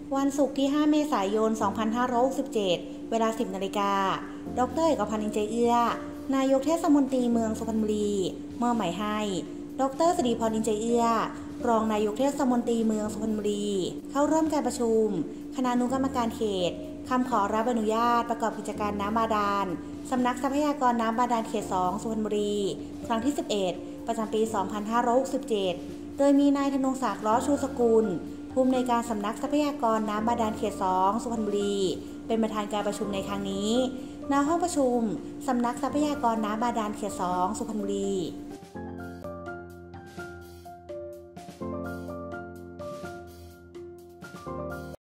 วันศุกร์ที่ 5 เมษายน 2567 เวลา 10 นาฬิกา ดร.เอกพันธ์ อินใจเอื้อนายกเทศมนตรีเมืองสุพรรณบุรีมอบหมายให้ ดร.สิริพร อินใจเอื้อรองนายกเทศมนตรีเมืองสุพรรณบุรีเข้าร่วมการประชุมคณะอนุกรรมการเขตคำขอรับอนุญาตประกอบกิจการน้ำบาดาลสำนักทรัพยากรน้ำบาดาลเขต 2 สุพรรณบุรีครั้งที่ 11 ประจำปี 2567 โดยมีนายธนงศักดิ์ ล้อชูสกุลผู้อำนวยการสำนักทรัพยากรน้ำบาดาลเขต 2 สุพรรณบุรีเป็นประธานการประชุมในครั้งนี้ณห้องประชุมสำนักทรัพยากรน้ำบาดาลเขต 2 สุพรรณบุรี